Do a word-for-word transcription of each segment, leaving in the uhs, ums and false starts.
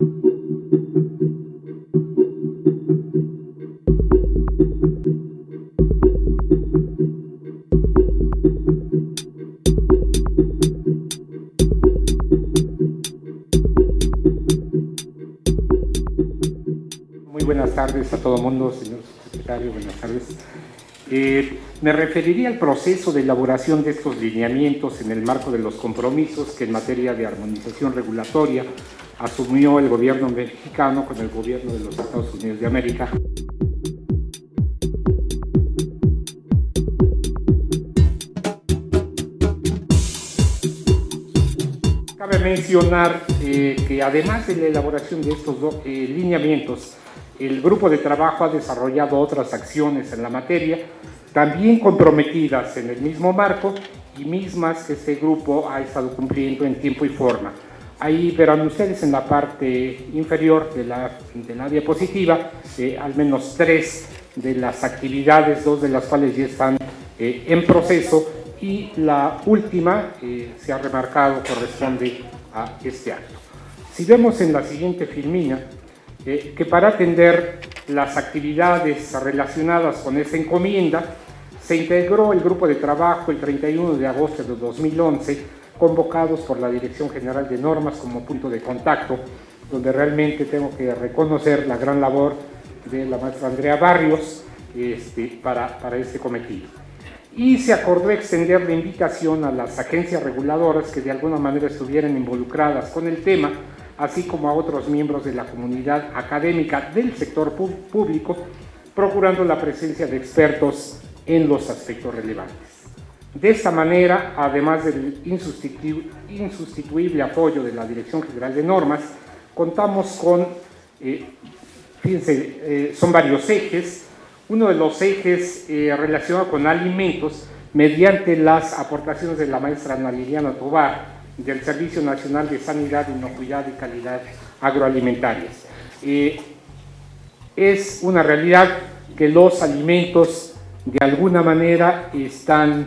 Muy buenas tardes a todo el mundo, señor secretario, buenas tardes. Eh, me referiría al proceso de elaboración de estos lineamientos en el marco de los compromisos que en materia de armonización regulatoria asumió el gobierno mexicano con el gobierno de los Estados Unidos de América. Cabe mencionar eh, que además de la elaboración de estos dos eh, lineamientos, el grupo de trabajo ha desarrollado otras acciones en la materia, también comprometidas en el mismo marco y mismas que este grupo ha estado cumpliendo en tiempo y forma. Ahí verán ustedes en la parte inferior de la, de la diapositiva eh, al menos tres de las actividades, dos de las cuales ya están eh, en proceso, y la última, eh, se ha remarcado, corresponde a este acto. Si vemos en la siguiente filmina, eh, que para atender las actividades relacionadas con esa encomienda, se integró el grupo de trabajo el treinta y uno de agosto de dos mil once, convocados por la Dirección General de Normas como punto de contacto, donde realmente tengo que reconocer la gran labor de la maestra Andrea Barrios este, para, para este cometido. Y se acordó extender la invitación a las agencias reguladoras que de alguna manera estuvieran involucradas con el tema, así como a otros miembros de la comunidad académica del sector público, procurando la presencia de expertos en los aspectos relevantes. De esta manera, además del insustitu insustituible apoyo de la Dirección General de Normas, contamos con, eh, fíjense, eh, son varios ejes. Uno de los ejes eh, relacionado con alimentos, mediante las aportaciones de la maestra Ana Liliana Tobar, del Servicio Nacional de Sanidad, Inocuidad y Calidad Agroalimentarias. Eh, es una realidad que los alimentos de alguna manera están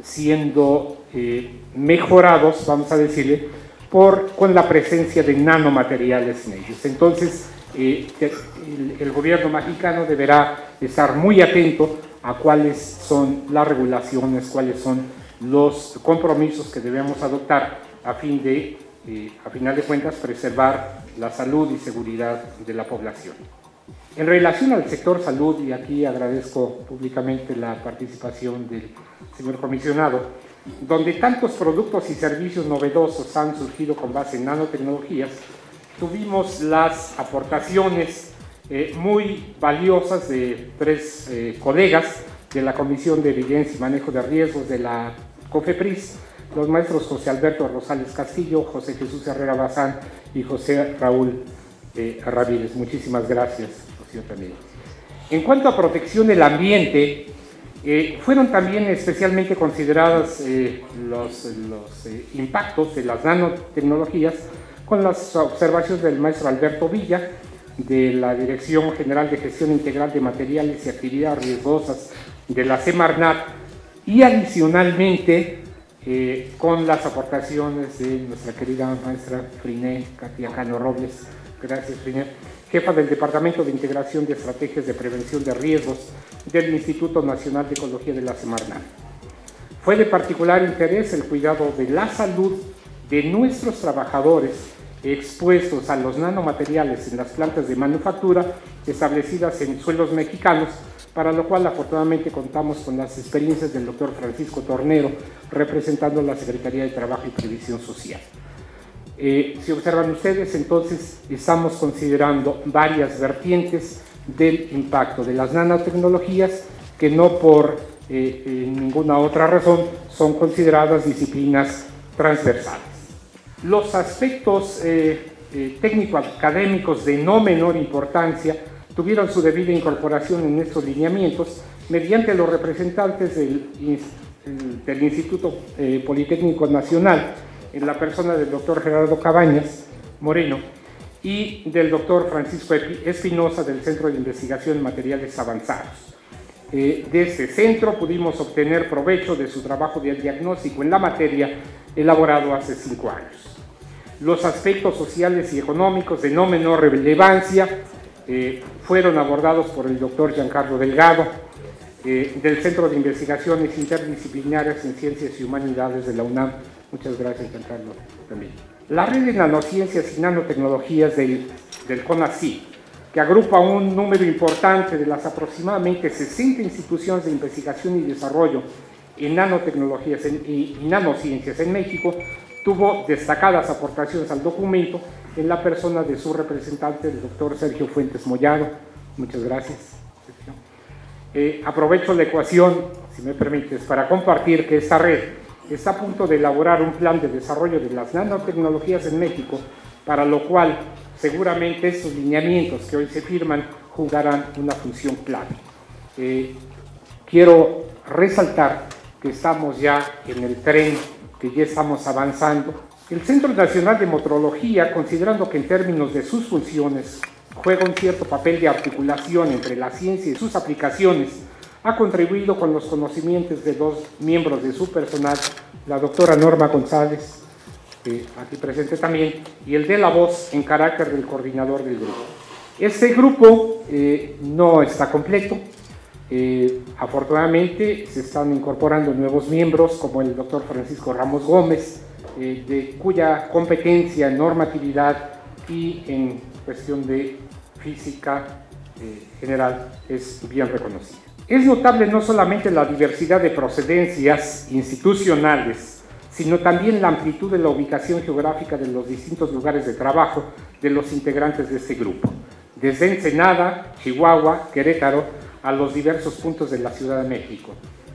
siendo eh, mejorados, vamos a decirle, por, con la presencia de nanomateriales en ellos. Entonces, eh, el, el gobierno mexicano deberá estar muy atento a cuáles son las regulaciones, cuáles son los compromisos que debemos adoptar a fin de, eh, a final de cuentas, preservar la salud y seguridad de la población. En relación al sector salud, y aquí agradezco públicamente la participación del señor comisionado, donde tantos productos y servicios novedosos han surgido con base en nanotecnologías, tuvimos las aportaciones eh, muy valiosas de tres eh, colegas de la Comisión de Evidencia y Manejo de Riesgos de la COFEPRIS, los maestros José Alberto Rosales Castillo, José Jesús Herrera Bazán y José Raúl eh, Ramírez. Muchísimas gracias, señor Ramírez. En cuanto a protección del ambiente, eh, fueron también especialmente consideradas eh, los, los eh, impactos de las nanotecnologías con las observaciones del maestro Alberto Villa, de la Dirección General de Gestión Integral de Materiales y Actividades Riesgosas de la Semarnat, y adicionalmente eh, con las aportaciones de nuestra querida maestra Friné Katia Cano Robles, gracias Friné, jefa del Departamento de Integración de Estrategias de Prevención de Riesgos del Instituto Nacional de Ecología de la Semarnat. Fue de particular interés el cuidado de la salud de nuestros trabajadores expuestos a los nanomateriales en las plantas de manufactura establecidas en suelos mexicanos, para lo cual afortunadamente contamos con las experiencias del doctor Francisco Tornero, representando la Secretaría de Trabajo y Previsión Social. Eh, si observan ustedes, entonces estamos considerando varias vertientes del impacto de las nanotecnologías que no por eh, eh, ninguna otra razón son consideradas disciplinas transversales. Los aspectos eh, eh, técnico-académicos de no menor importancia tuvieron su debida incorporación en estos lineamientos mediante los representantes del, del Instituto eh, Politécnico Nacional, en la persona del doctor Gerardo Cabañas Moreno y del doctor Francisco Espinosa del Centro de Investigación en Materiales Avanzados. Eh, de este centro pudimos obtener provecho de su trabajo de diagnóstico en la materia elaborado hace cinco años. Los aspectos sociales y económicos de no menor relevancia eh, fueron abordados por el doctor Giancarlo Delgado, eh, del Centro de Investigaciones Interdisciplinarias en Ciencias y Humanidades de la UNAM. Muchas gracias, Giancarlo, también. La red de nanociencias y nanotecnologías del, del CONACYT, que agrupa un número importante de las aproximadamente sesenta instituciones de investigación y desarrollo en nanotecnologías en, y, y nanociencias en México, tuvo destacadas aportaciones al documento en la persona de su representante, el doctor Sergio Fuentes Mollado. Muchas gracias, Sergio. Eh, aprovecho la ecuación, si me permites, para compartir que esta red está a punto de elaborar un plan de desarrollo de las nanotecnologías en México, para lo cual seguramente estos lineamientos que hoy se firman jugarán una función clave. Eh, quiero resaltar que estamos ya en el tren, que ya estamos avanzando. El Centro Nacional de Metrología, considerando que en términos de sus funciones juega un cierto papel de articulación entre la ciencia y sus aplicaciones, ha contribuido con los conocimientos de dos miembros de su personal, la doctora Norma González, eh, aquí presente también, y el de la voz en carácter del coordinador del grupo. Este grupo eh, no está completo. Eh, afortunadamente se están incorporando nuevos miembros como el doctor Francisco Ramos Gómez, eh, de cuya competencia en normatividad y en cuestión de física eh, general es bien reconocida. Es notable no solamente la diversidad de procedencias institucionales, sino también la amplitud de la ubicación geográfica de los distintos lugares de trabajo de los integrantes de este grupo, desde Ensenada, Chihuahua, Querétaro, a los diversos puntos de la Ciudad de México.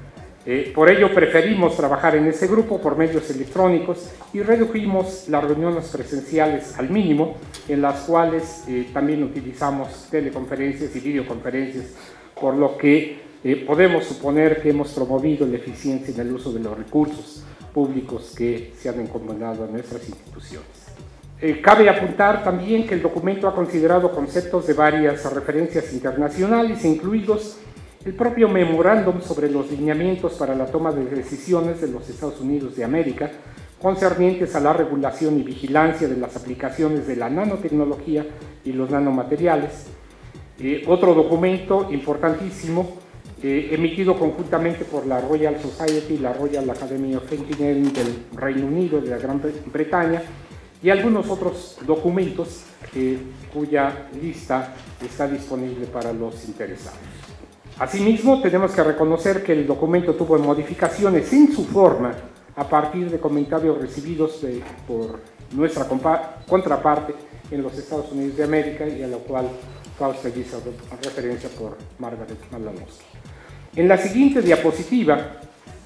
Eh, por ello preferimos trabajar en ese grupo por medios electrónicos y redujimos las reuniones presenciales al mínimo, en las cuales eh, también utilizamos teleconferencias y videoconferencias, por lo que eh, podemos suponer que hemos promovido la eficiencia en el uso de los recursos públicos que se han encomendado a nuestras instituciones. Eh, cabe apuntar también que el documento ha considerado conceptos de varias referencias internacionales, incluidos el propio memorándum sobre los lineamientos para la toma de decisiones de los Estados Unidos de América, concernientes a la regulación y vigilancia de las aplicaciones de la nanotecnología y los nanomateriales. Eh, otro documento importantísimo, eh, emitido conjuntamente por la Royal Society y la Royal Academy of Engineering del Reino Unido, de la Gran Bretaña, y algunos otros documentos eh, cuya lista está disponible para los interesados. Asimismo, tenemos que reconocer que el documento tuvo modificaciones en su forma a partir de comentarios recibidos de, por nuestra contraparte en los Estados Unidos de América, y a lo cual Fausta hizo referencia por Margaret Malanowski. En la siguiente diapositiva,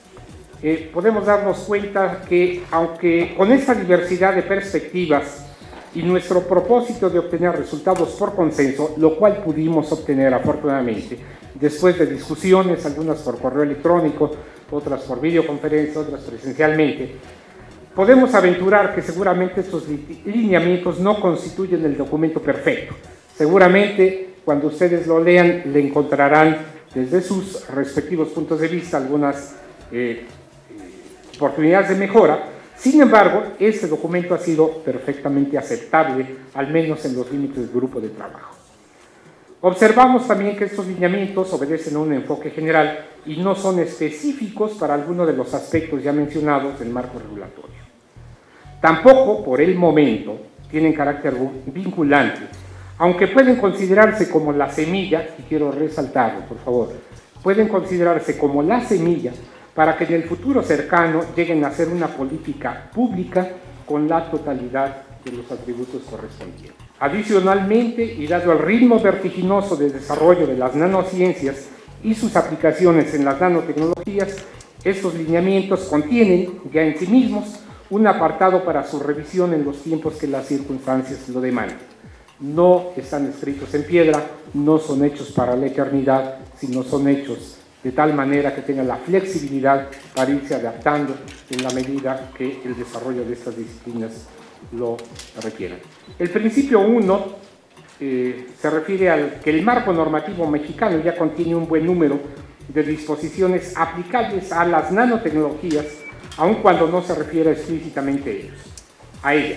Eh, podemos darnos cuenta que, aunque con esta diversidad de perspectivas y nuestro propósito de obtener resultados por consenso, lo cual pudimos obtener afortunadamente después de discusiones, algunas por correo electrónico, otras por videoconferencia, otras presencialmente, podemos aventurar que seguramente estos lineamientos no constituyen el documento perfecto. Seguramente, cuando ustedes lo lean, le encontrarán desde sus respectivos puntos de vista algunas eh, oportunidades de mejora. Sin embargo, este documento ha sido perfectamente aceptable, al menos en los límites del grupo de trabajo. Observamos también que estos lineamientos obedecen a un enfoque general y no son específicos para alguno de los aspectos ya mencionados del marco regulatorio. Tampoco, por el momento, tienen carácter vinculante, aunque pueden considerarse como la semilla, y quiero resaltarlo, por favor, pueden considerarse como la semilla para que en el futuro cercano lleguen a ser una política pública con la totalidad de los atributos correspondientes. Adicionalmente, y dado el ritmo vertiginoso de desarrollo de las nanociencias y sus aplicaciones en las nanotecnologías, estos lineamientos contienen ya en sí mismos un apartado para su revisión en los tiempos que las circunstancias lo demandan. No están escritos en piedra, no son hechos para la eternidad, sino son hechos de tal manera que tengan la flexibilidad para irse adaptando en la medida que el desarrollo de estas disciplinas lo requieran. El principio uno eh, se refiere al que el marco normativo mexicano ya contiene un buen número de disposiciones aplicables a las nanotecnologías, aun cuando no se refiere explícitamente a ellos, a ellas.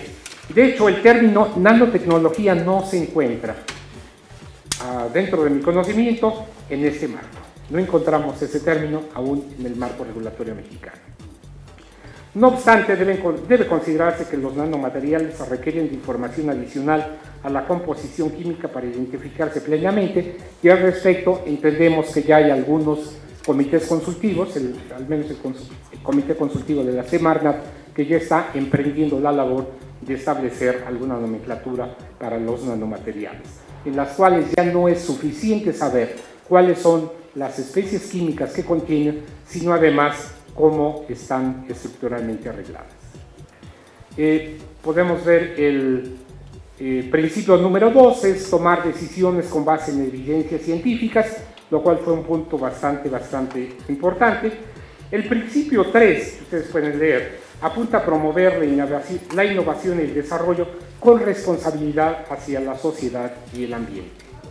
De hecho, el término nanotecnología no se encuentra uh, dentro de mi conocimiento en este marco. No encontramos ese término aún en el marco regulatorio mexicano. No obstante, deben, debe considerarse que los nanomateriales requieren de información adicional a la composición química para identificarse plenamente, y al respecto entendemos que ya hay algunos comités consultivos, el, al menos el, el comité consultivo de la Semarnat, que ya está emprendiendo la labor de establecer alguna nomenclatura para los nanomateriales, en las cuales ya no es suficiente saber cuáles son las especies químicas que contienen, sino además cómo están estructuralmente arregladas. Eh, podemos ver el eh, principio número dos, es tomar decisiones con base en evidencias científicas, lo cual fue un punto bastante, bastante importante. El principio tres, ustedes pueden leer, apunta a promover la innovación, la innovación y el desarrollo con responsabilidad hacia la sociedad y el ambiente.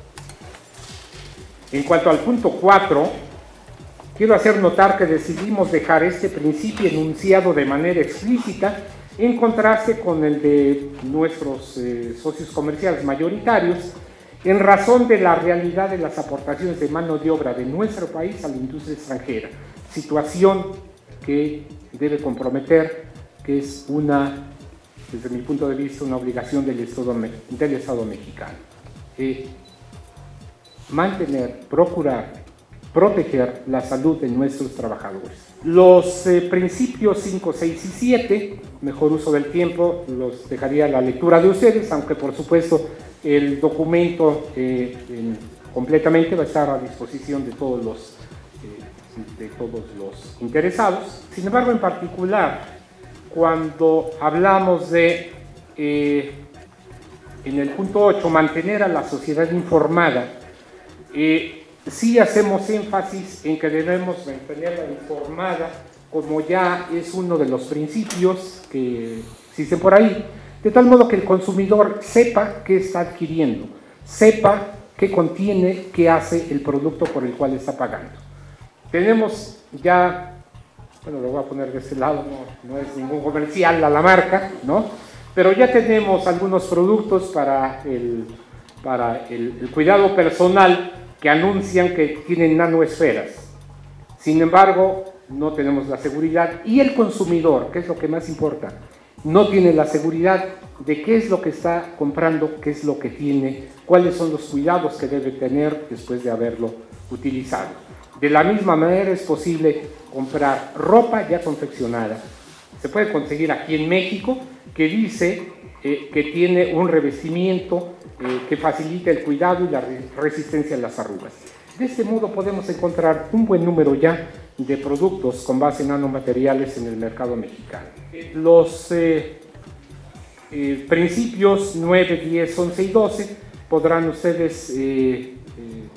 En cuanto al punto cuatro, quiero hacer notar que decidimos dejar este principio enunciado de manera explícita en contraste con el de nuestros eh, socios comerciales mayoritarios, en razón de la realidad de las aportaciones de mano de obra de nuestro país a la industria extranjera, situación que debe comprometer, que es una, desde mi punto de vista, una obligación del Estado, del Estado mexicano. Eh, mantener, procurar, proteger la salud de nuestros trabajadores. Los eh, principios cinco, seis y siete, mejor uso del tiempo, los dejaría a la lectura de ustedes, aunque por supuesto el documento eh, en, completamente va a estar a disposición de todos los, eh, de todos los interesados. Sin embargo, en particular, cuando hablamos de, eh, en el punto ocho, mantener a la sociedad informada, eh, sí hacemos énfasis en que debemos mantenerla informada, como ya es uno de los principios que existen por ahí, de tal modo que el consumidor sepa qué está adquiriendo, sepa qué contiene, qué hace el producto por el cual está pagando. Tenemos ya, bueno, lo voy a poner de este lado, no, no es ningún comercial a la marca, ¿no? Pero ya tenemos algunos productos para el, para el, el cuidado personal que anuncian que tienen nanoesferas. Sin embargo, no tenemos la seguridad, y el consumidor, que es lo que más importa, no tiene la seguridad de qué es lo que está comprando, qué es lo que tiene, cuáles son los cuidados que debe tener después de haberlo utilizado. De la misma manera es posible comprar ropa ya confeccionada. Se puede conseguir aquí en México, que dice eh, que tiene un revestimiento eh, que facilita el cuidado y la resistencia a las arrugas. De este modo podemos encontrar un buen número ya de productos con base en nanomateriales en el mercado mexicano. Los eh, eh, principios nueve, diez, once y doce podrán ustedes, eh, eh,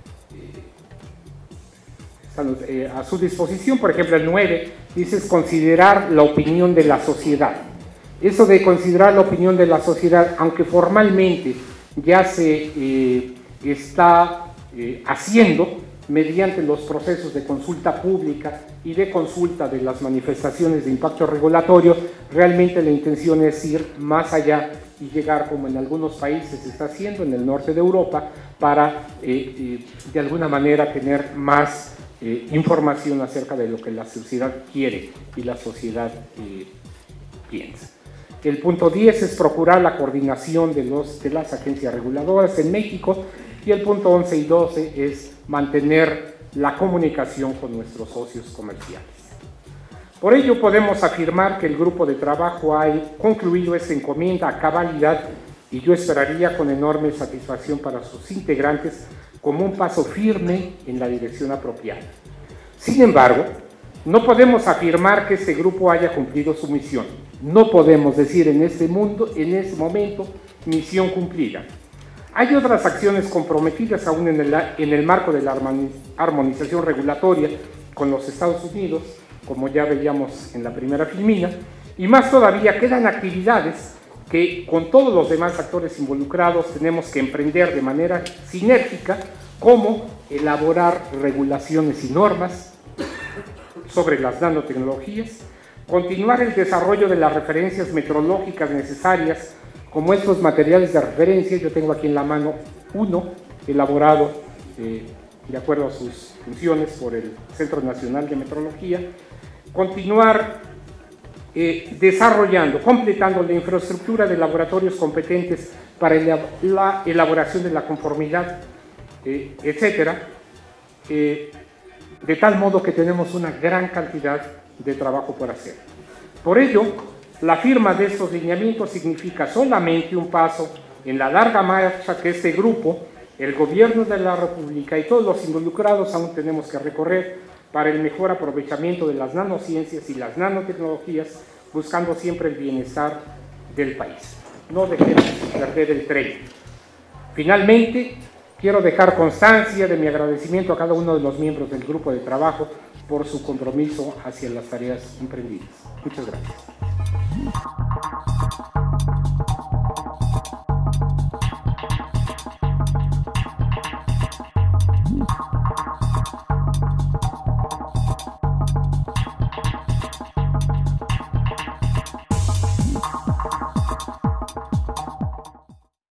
están eh, a su disposición. Por ejemplo, el nueve dice es considerar la opinión de la sociedad. Eso de considerar la opinión de la sociedad, aunque formalmente ya se eh, está eh, haciendo mediante los procesos de consulta pública y de consulta de las manifestaciones de impacto regulatorio, realmente la intención es ir más allá y llegar, como en algunos países se está haciendo, en el norte de Europa, para eh, eh, de alguna manera tener más eh, información acerca de lo que la sociedad quiere y la sociedad eh, piensa. El punto diez es procurar la coordinación de, los, de las agencias reguladoras en México, y el punto once y doce es mantener la comunicación con nuestros socios comerciales. Por ello podemos afirmar que el grupo de trabajo ha concluido esta encomienda a cabalidad, y yo esperaría con enorme satisfacción para sus integrantes como un paso firme en la dirección apropiada. Sin embargo, no podemos afirmar que este grupo haya cumplido su misión. No podemos decir en este mundo, en este momento, misión cumplida. Hay otras acciones comprometidas aún en el, en el marco de la armonización regulatoria con los Estados Unidos, como ya veíamos en la primera filmina, y más todavía quedan actividades que con todos los demás actores involucrados tenemos que emprender de manera sinérgica, como elaborar regulaciones y normas sobre las nanotecnologías, continuar el desarrollo de las referencias metrológicas necesarias, como estos materiales de referencia. Yo tengo aquí en la mano uno elaborado eh, de acuerdo a sus funciones por el Centro Nacional de Metrología. Continuar eh, desarrollando, completando la infraestructura de laboratorios competentes para la elaboración de la conformidad, eh, etcétera, eh, de tal modo que tenemos una gran cantidad de trabajo por hacer. Por ello, la firma de estos lineamientos significa solamente un paso en la larga marcha que este grupo, el Gobierno de la República y todos los involucrados aún tenemos que recorrer para el mejor aprovechamiento de las nanociencias y las nanotecnologías, buscando siempre el bienestar del país. No dejemos perder el tren. Finalmente, quiero dejar constancia de mi agradecimiento a cada uno de los miembros del grupo de trabajo por su compromiso hacia las tareas emprendidas. Muchas gracias.